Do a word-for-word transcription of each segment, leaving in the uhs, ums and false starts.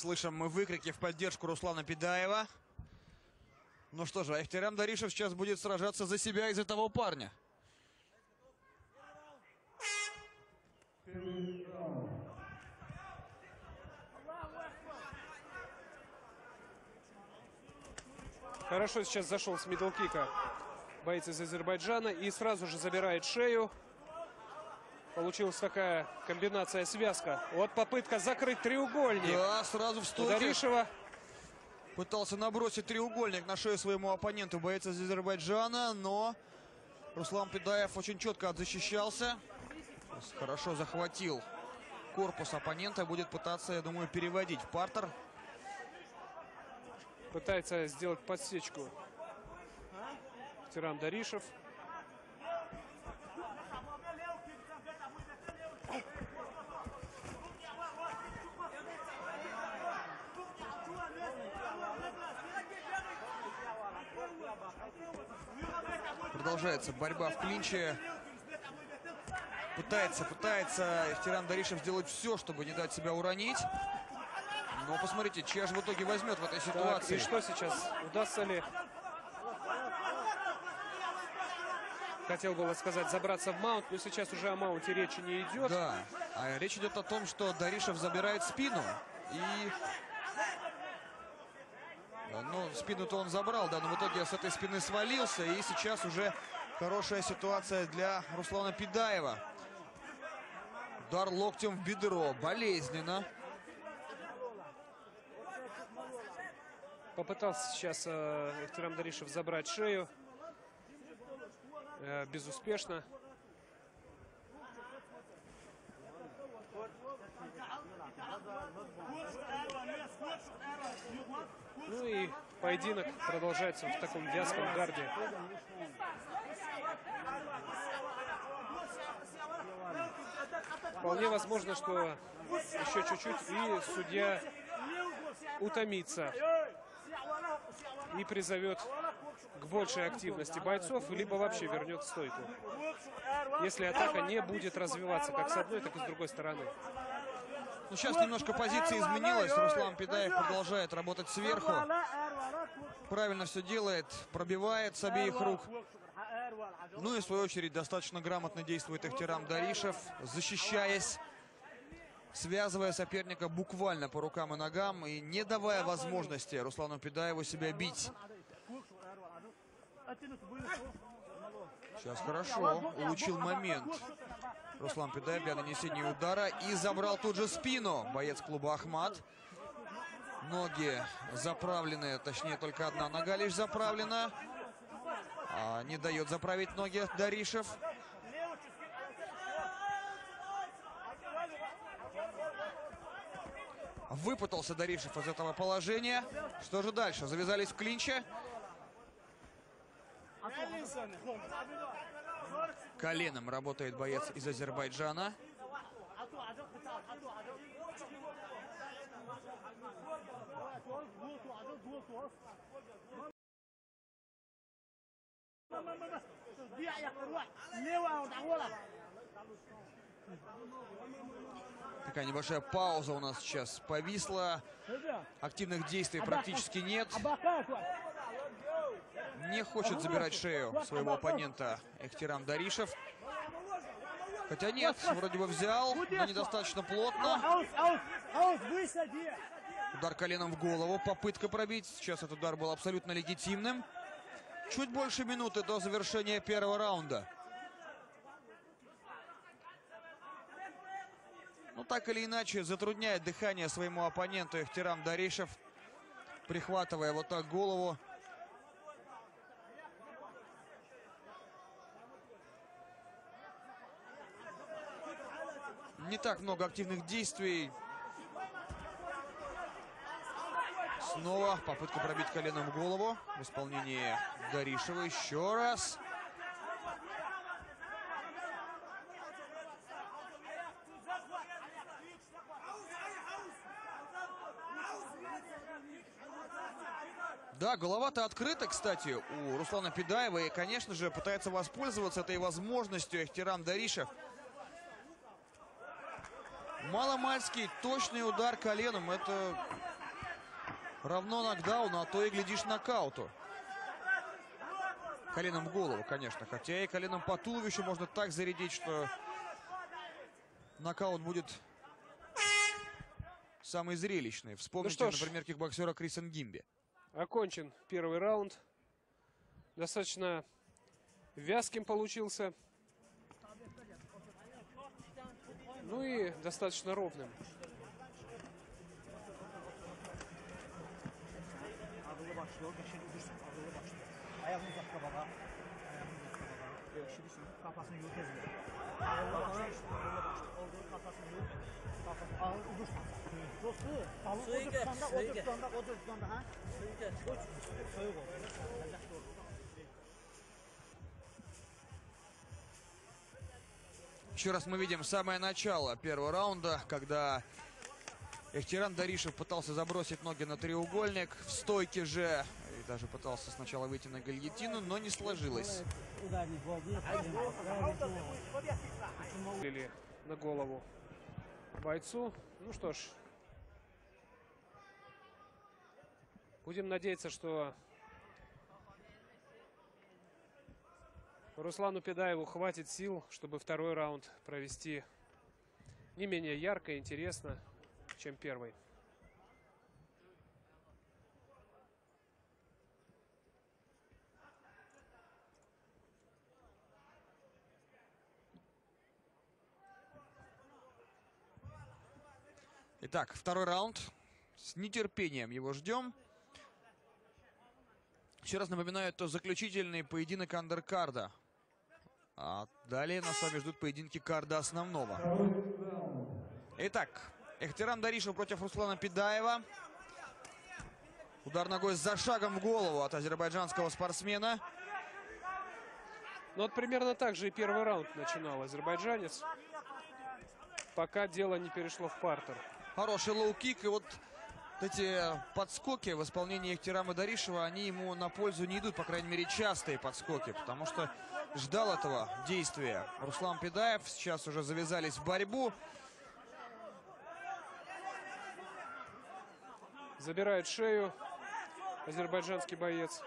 Слышим мы выкрики в поддержку Руслана Педаева. Ну что же, Эхтирам Даришев сейчас будет сражаться за себя и за того парня. Хорошо сейчас зашел с мидл-кика боец из Азербайджана и сразу же забирает шею. Получилась такая комбинация, связка. Вот попытка закрыть треугольник. Да, сразу в стойке. Даришева. Пытался набросить треугольник на шею своему оппоненту боец из Азербайджана, но Руслан Педаев очень четко отзащищался. Хорошо захватил корпус оппонента. Будет пытаться, я думаю, переводить в партер. Пытается сделать подсечку Эхтирам Даришев. Продолжается борьба в клинче. Пытается, пытается Эхтирам Даришев сделать все, чтобы не дать себя уронить. Но посмотрите, чья же в итоге возьмет в этой ситуации. Так, и что сейчас? Удастся ли, хотел было сказать, забраться в маунт, но сейчас уже о маунте речи не идет. Да, а речь идет о том, что Даришев забирает спину. И... Ну, спину-то он забрал, да, но в итоге с этой спины свалился. И сейчас уже хорошая ситуация для Руслана Педаева. Удар локтем в бедро, болезненно. Попытался сейчас э, Эхтирам Даришев забрать шею. Э, безуспешно. Ну и поединок продолжается в таком вязком гарде. Вполне возможно, что еще чуть-чуть и судья утомится и призовет к большей активности бойцов, либо вообще вернет в стойку, если атака не будет развиваться как с одной, так и с другой стороны. Ну, сейчас немножко позиция изменилась. Руслан Педаев продолжает работать сверху. Правильно все делает, пробивает с обеих рук. Ну и в свою очередь достаточно грамотно действует Эхтирам Даришев, защищаясь, связывая соперника буквально по рукам и ногам и не давая возможности Руслану Педаеву себя бить. Сейчас хорошо улучил момент Руслан Педаев для нанесения удара и забрал тут же спину боец клуба Ахмат. Ноги заправлены, точнее только одна нога лишь заправлена. А не дает заправить ноги Даришев. Выпутался Даришев из этого положения. Что же дальше? Завязались в клинче. Коленом работает боец из Азербайджана. Такая небольшая пауза у нас сейчас повисла. Активных действий практически нет. Не хочет забирать шею своего оппонента Эхтирам Даришев. Хотя нет, вроде бы взял, но недостаточно плотно. Удар коленом в голову, попытка пробить. Сейчас этот удар был абсолютно легитимным. Чуть больше минуты до завершения первого раунда. Ну, так или иначе, затрудняет дыхание своему оппоненту Эхтирам Даришев, прихватывая вот так голову. Не так много активных действий. Снова попытка пробить коленом в голову в исполнении Даришева. Еще раз. Да, голова-то открыта, кстати, у Руслана Педаева. И, конечно же, пытается воспользоваться этой возможностью Эхтирам Даришев. Маломальский точный удар коленом. Это равно нокдауну, а то и, глядишь, нокауту. Коленом в голову, конечно. Хотя и коленом по туловищу можно так зарядить, что нокаут будет самый зрелищный. Вспомните, ну например, кикбоксера Криса Нгимби. Окончен первый раунд. Достаточно вязким получился. Ну и достаточно ровным. Еще раз мы видим самое начало первого раунда, когда Эхтирам Даришев пытался забросить ноги на треугольник. В стойке же и даже пытался сначала выйти на гильотину, но не сложилось. Или на голову бойцу. Ну что ж, будем надеяться, что Руслану Педаеву хватит сил, чтобы второй раунд провести не менее ярко и интересно, чем первый. Итак, второй раунд. С нетерпением его ждем. Еще раз напоминаю, это заключительный поединок андеркарда. А далее нас с вами ждут поединки карда основного. Итак, Эхтирам Даришев против Руслана Педаева. Удар ногой за шагом в голову от азербайджанского спортсмена. Ну вот примерно так же и первый раунд начинал азербайджанец, пока дело не перешло в партер. Хороший лоу-кик. И вот эти подскоки в исполнении Эхтирама Даришева, они ему на пользу не идут. По крайней мере, частые подскоки. Потому что ждал этого действия Руслан Педаев. Сейчас уже завязались в борьбу. Забирает шею азербайджанский боец.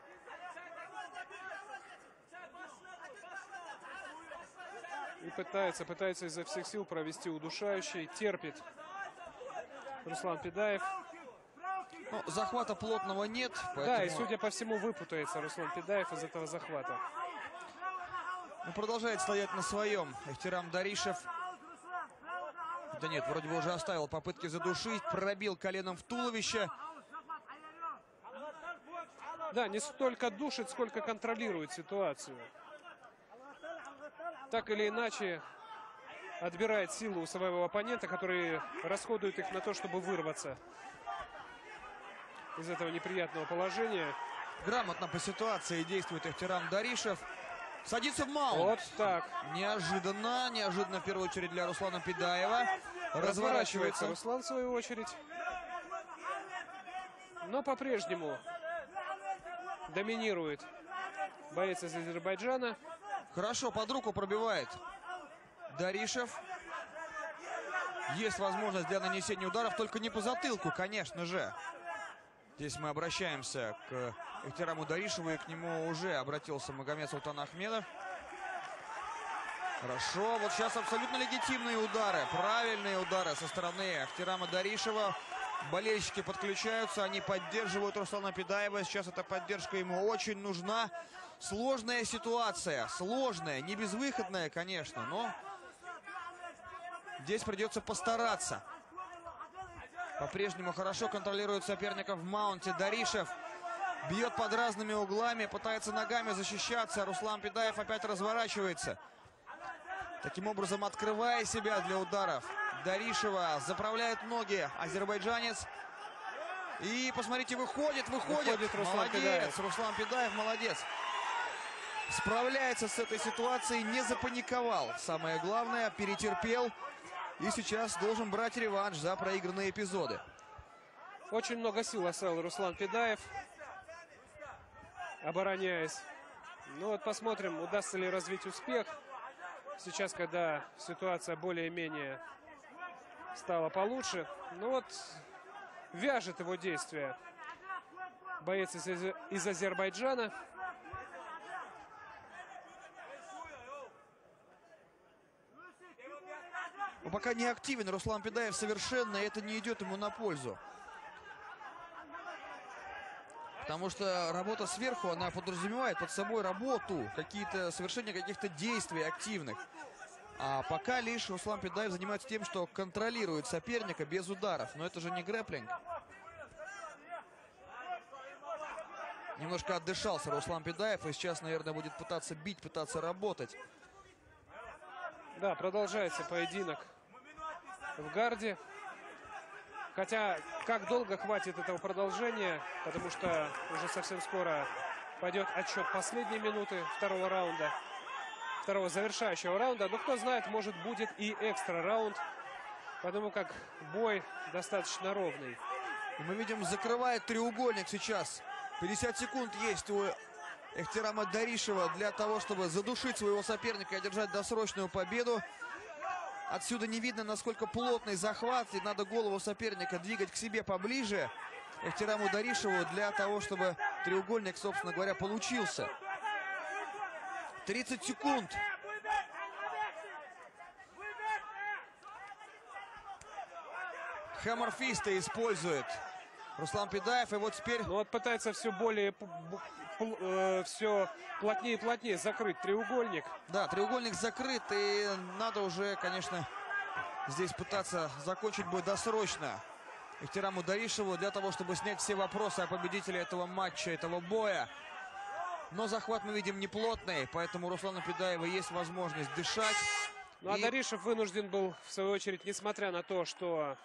И пытается, пытается изо всех сил провести удушающий. Терпит Руслан Педаев. Ну, захвата плотного нет. Поэтому... Да, и судя по всему, выпутается Руслан Педаев из этого захвата. Ну, продолжает стоять на своем Эхтирам Даришев. Да нет, вроде бы уже оставил попытки задушить. Пробил коленом в туловище. Да, не столько душит, сколько контролирует ситуацию. Так или иначе, отбирает силу у своего оппонента, который расходует их на то, чтобы вырваться из этого неприятного положения. Грамотно по ситуации действует Эхтирам Даришев. Садится в маунт. Вот так. Неожиданно, неожиданно в первую очередь для Руслана Педаева. Разворачивается Руслан в свою очередь. Но по-прежнему доминирует боец из Азербайджана. Хорошо, под руку пробивает Даришев. Есть возможность для нанесения ударов, только не по затылку, конечно же. Здесь мы обращаемся к Эхтираму Даришеву, и к нему уже обратился Магомед Султан Ахмедов. Хорошо, вот сейчас абсолютно легитимные удары, правильные удары со стороны Эхтирама Даришева. Болельщики подключаются, они поддерживают Руслана Педаева. Сейчас эта поддержка ему очень нужна. Сложная ситуация, сложная, не безвыходная, конечно, но здесь придется постараться. По-прежнему хорошо контролирует соперников в маунте Даришев. Бьет под разными углами, пытается ногами защищаться. Руслан Педаев опять разворачивается. Таким образом, открывая себя для ударов. Даришева заправляет ноги азербайджанец. И, посмотрите, выходит, выходит. Выходит Руслан молодец, Педаев. Руслан Педаев, молодец. Справляется с этой ситуацией, не запаниковал. Самое главное, перетерпел. И сейчас должен брать реванш за проигранные эпизоды. Очень много сил оставил Руслан Педаев, обороняясь. Ну вот посмотрим, удастся ли развить успех. Сейчас, когда ситуация более-менее стала получше. Ну вот, вяжет его действия боец из, из Азербайджана. Но пока не активен Руслан Педаев совершенно, это не идет ему на пользу. Потому что работа сверху, она подразумевает под собой работу, какие-то совершение каких-то действий активных. А пока лишь Руслан Педаев занимается тем, что контролирует соперника без ударов. Но это же не грэпплинг. Немножко отдышался Руслан Педаев и сейчас, наверное, будет пытаться бить, пытаться работать. Да, продолжается поединок в гарде. Хотя, как долго хватит этого продолжения, потому что уже совсем скоро пойдет отсчет последней минуты второго раунда, второго завершающего раунда. Но кто знает, может будет и экстра раунд, потому как бой достаточно ровный. Мы видим, закрывает треугольник сейчас. пятьдесят секунд есть у Эхтирама Даришева для того, чтобы задушить своего соперника и одержать досрочную победу. Отсюда не видно, насколько плотный захват, и надо голову соперника двигать к себе поближе Эхтираму Даришеву для того, чтобы треугольник, собственно говоря, получился. тридцать секунд. Хэммерфиста использует Руслан Педаев, и вот теперь... Ну вот пытается все более, э, все плотнее и плотнее закрыть треугольник. Да, треугольник закрыт, и надо уже, конечно, здесь пытаться закончить бой досрочно Эхтираму Даришеву для того, чтобы снять все вопросы о победителе этого матча, этого боя. Но захват мы видим неплотный, поэтому у Руслана Педаева есть возможность дышать. Ну а и... Даришев вынужден был, в свою очередь, несмотря на то, что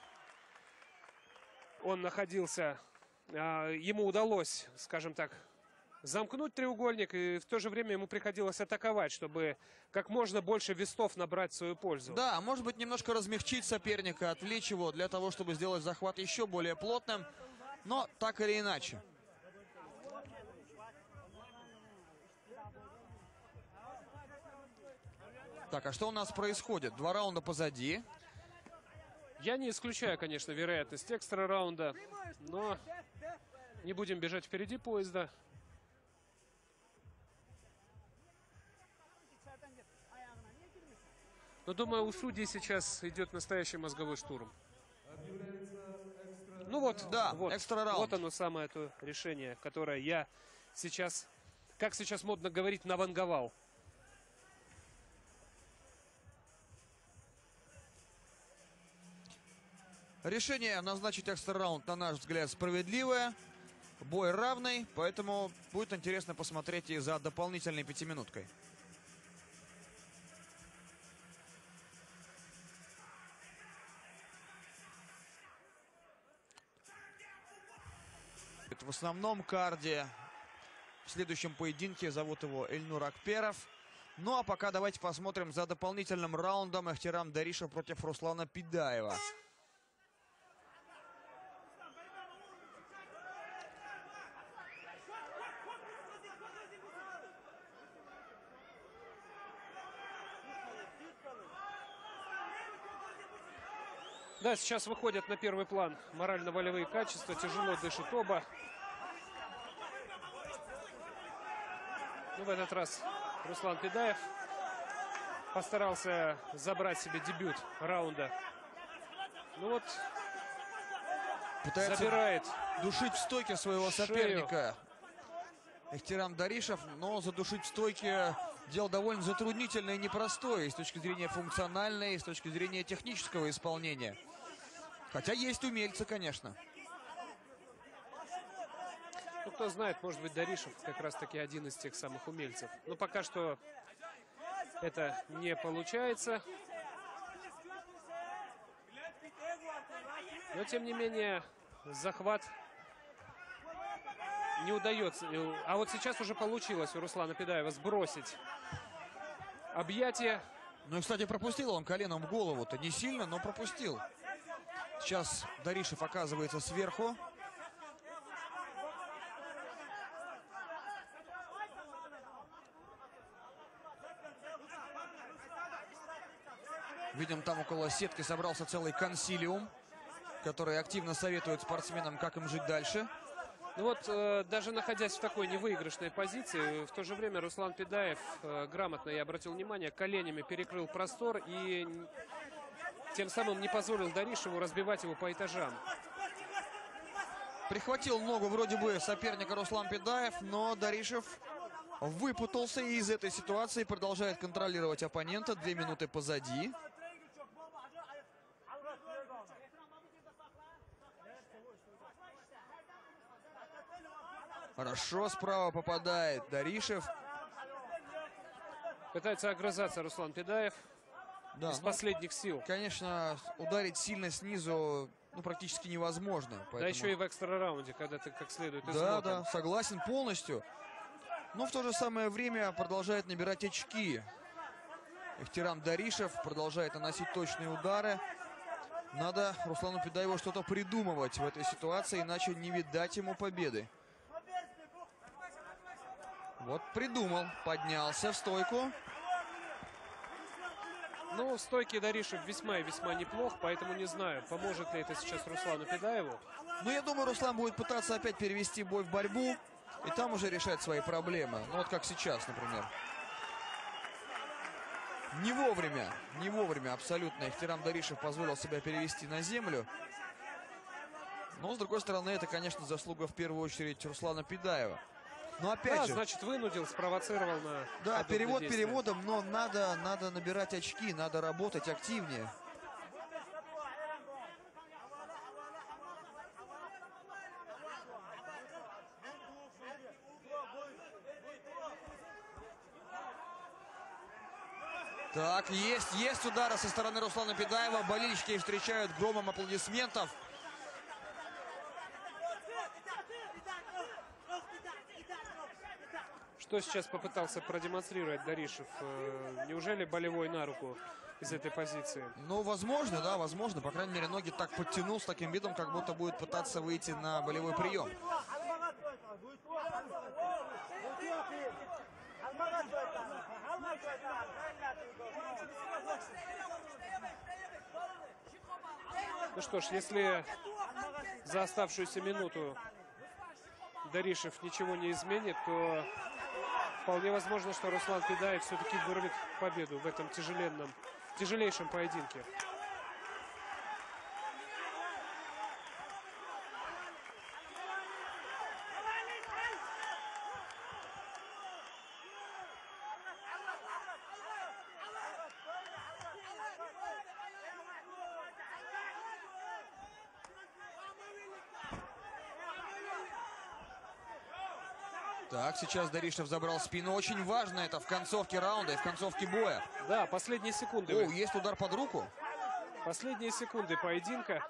он находился, ему удалось, скажем так, замкнуть треугольник, и в то же время ему приходилось атаковать, чтобы как можно больше вестов набрать в свою пользу. Да, может быть, немножко размягчить соперника, отвлечь его для того, чтобы сделать захват еще более плотным, но так или иначе. Так, а что у нас происходит? Два раунда позади. Я не исключаю, конечно, вероятность экстра раунда, но не будем бежать впереди поезда. Но думаю, у судей сейчас идет настоящий мозговой штурм. Ну вот, да, вот, экстра раунд. Вот оно самое то решение, которое я сейчас, как сейчас модно говорить, наванговал. Решение назначить экстра раунд, на наш взгляд, справедливое. Бой равный, поэтому будет интересно посмотреть и за дополнительной пятиминуткой. В основном карде в следующем поединке зовут его Эльнур Акперов. Ну а пока давайте посмотрим за дополнительным раундом Эхтирам Даришев против Руслана Педаева. Да, сейчас выходят на первый план морально-волевые качества. Тяжело дышит оба. Ну, в этот раз Руслан Педаев постарался забрать себе дебют раунда. Ну вот, пытается забирает душить в стойке своего шею. соперника Эхтирам Даришев, но задушить в стойке дело довольно затруднительное и непростое и с точки зрения функциональной, и с точки зрения технического исполнения. Хотя есть умельцы, конечно. Ну, кто знает, может быть, Даришев как раз-таки один из тех самых умельцев. Но пока что это не получается. Но, тем не менее, захват не удается. А вот сейчас уже получилось у Руслана Педаева сбросить объятия. Ну и, кстати, пропустил он коленом в голову-то. Не сильно, но пропустил. Сейчас Даришев оказывается сверху. Видим, там около сетки собрался целый консилиум. который активно советует спортсменам, как им жить дальше. Ну вот, э, даже находясь в такой невыигрышной позиции, в то же время Руслан Педаев э, грамотно, я обратил внимание, коленями перекрыл простор и тем самым не позволил Даришеву разбивать его по этажам. Прихватил ногу вроде бы соперника Руслан Педаев, но Даришев выпутался из этой ситуации, продолжает контролировать оппонента. Две минуты позади. Хорошо, справа попадает Даришев. Пытается огрызаться Руслан Педаев Да, из ну, последних сил. конечно, ударить сильно снизу ну, практически невозможно. Поэтому... Да еще и в экстра раунде, когда ты как следует Да, измотан. да, согласен полностью. Но в то же самое время продолжает набирать очки. Ихтирам Даришев продолжает наносить точные удары. Надо Руслану Педаеву что-то придумывать в этой ситуации, иначе не видать ему победы. Вот придумал, поднялся в стойку. Ну, в стойке Даришев весьма и весьма неплох, поэтому не знаю, поможет ли это сейчас Руслану Педаеву. Ну, я думаю, Руслан будет пытаться опять перевести бой в борьбу и там уже решать свои проблемы. Ну, вот как сейчас, например. Не вовремя, не вовремя абсолютно Ихтирам Даришев позволил себя перевести на землю. Но, с другой стороны, это, конечно, заслуга в первую очередь Руслана Педаева. Но опять Да, же... значит, вынудил, спровоцировал на... Да, перевод действия. переводом, но надо, надо набирать очки, надо работать активнее. Так, есть, есть удары со стороны Руслана Педаева. Болельщики встречают громом аплодисментов. Что сейчас попытался продемонстрировать Даришев? Неужели болевой на руку из этой позиции? Ну, возможно, да, возможно. По крайней мере, ноги так подтянул с таким видом, как будто будет пытаться выйти на болевой прием. Ну что ж, если за оставшуюся минуту Даришев ничего не изменит, то вполне возможно, что Руслан Педаев все-таки вырвет победу в этом тяжеленном, тяжелейшем поединке. Так, сейчас Даришев забрал спину. Очень важно это в концовке раунда и в концовке боя. Да, последние секунды. О, есть удар под руку. Последние секунды поединка.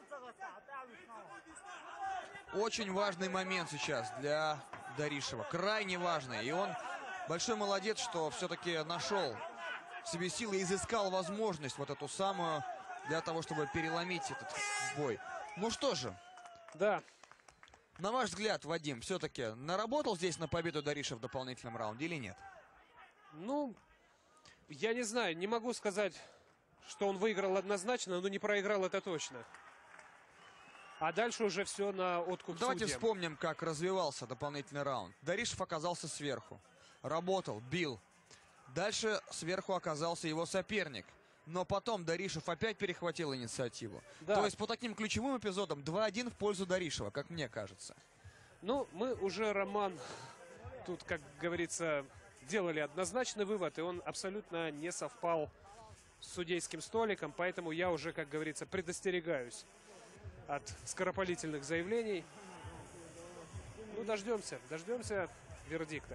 Очень важный момент сейчас для Даришева. Крайне важный. И он большой молодец, что все-таки нашел в себе силы и изыскал возможность вот эту самую для того, чтобы переломить этот бой. Ну что же. Да. На ваш взгляд, Вадим, все-таки наработал здесь на победу Даришев в дополнительном раунде или нет? Ну, я не знаю, не могу сказать, что он выиграл однозначно, но не проиграл, это точно. А дальше уже все на откуп Давайте судьям. вспомним, как развивался дополнительный раунд. Даришев оказался сверху, работал, бил. Дальше сверху оказался его соперник. Но потом Даришев опять перехватил инициативу. Да. То есть по таким ключевым эпизодам два один в пользу Даришева, как мне кажется. Ну, мы уже, Роман, тут, как говорится, делали однозначный вывод, и он абсолютно не совпал с судейским столиком, поэтому я уже, как говорится, предостерегаюсь от скоропалительных заявлений. Ну, дождемся, дождемся вердикта.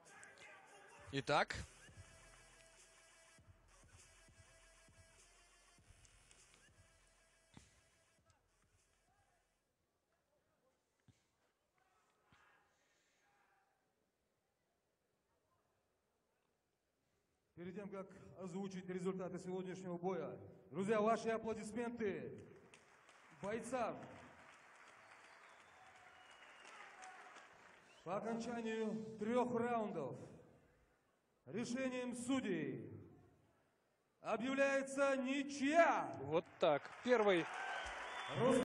Итак, Перед тем, как озвучить результаты сегодняшнего боя, друзья, ваши аплодисменты бойцам. По окончанию трех раундов решением судей объявляется ничья. Вот так. Первый